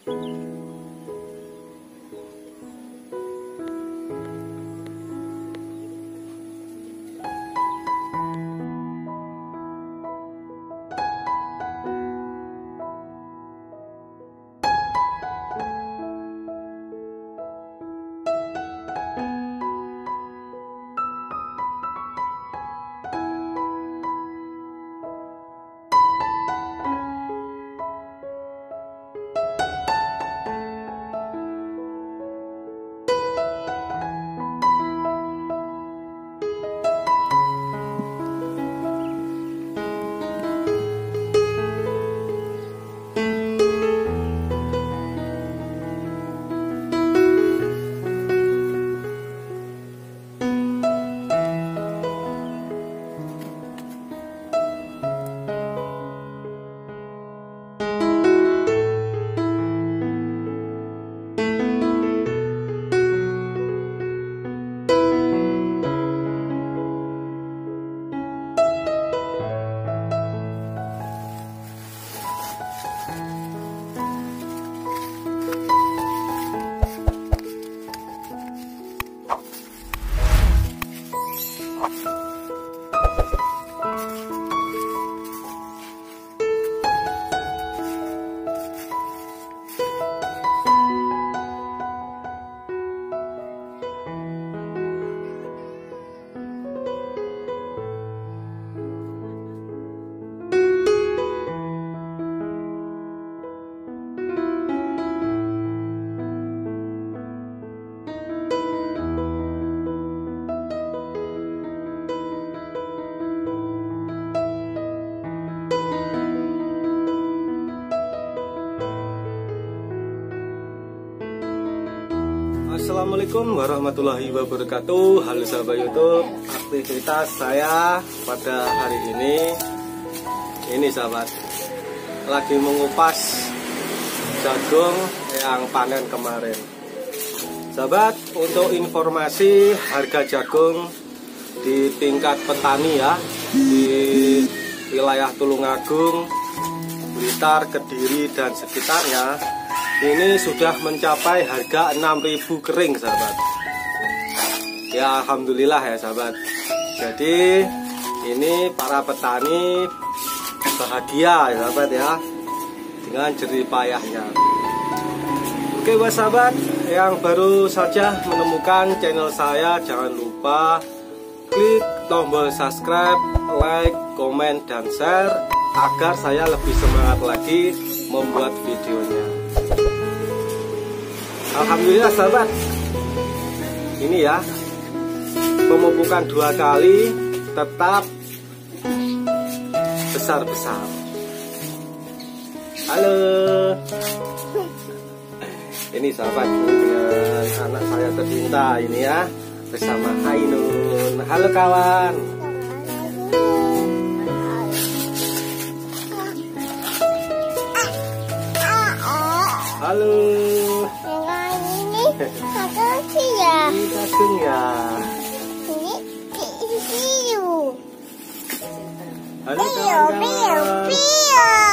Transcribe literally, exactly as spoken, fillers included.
Assalamualaikum warahmatullahi wabarakatuh. Halo sahabat YouTube, aktivitas saya pada hari ini ini sahabat lagi mengupas jagung yang panen kemarin. Sahabat, untuk informasi harga jagung di tingkat petani ya, di wilayah Tulungagung, Blitar, Kediri dan sekitarnya ini sudah mencapai harga enam ribu kering sahabat. Ya alhamdulillah ya sahabat. Jadi ini para petani bahagia ya sahabat ya, dengan jerih payahnya. Oke buat sahabat yang baru saja menemukan channel saya, jangan lupa klik tombol subscribe, like, komen, dan share agar saya lebih semangat lagi membuat videonya. Alhamdulillah sahabat, ini ya pemupukan dua kali tetap besar-besar. Halo, ini sahabat dengan anak saya tercinta ini ya, bersama Ainun. Halo kawan. Halo. Makasih ya. Ini jagung ya. Ini ini. Halo Pio, pio, kawan-kawan. pio.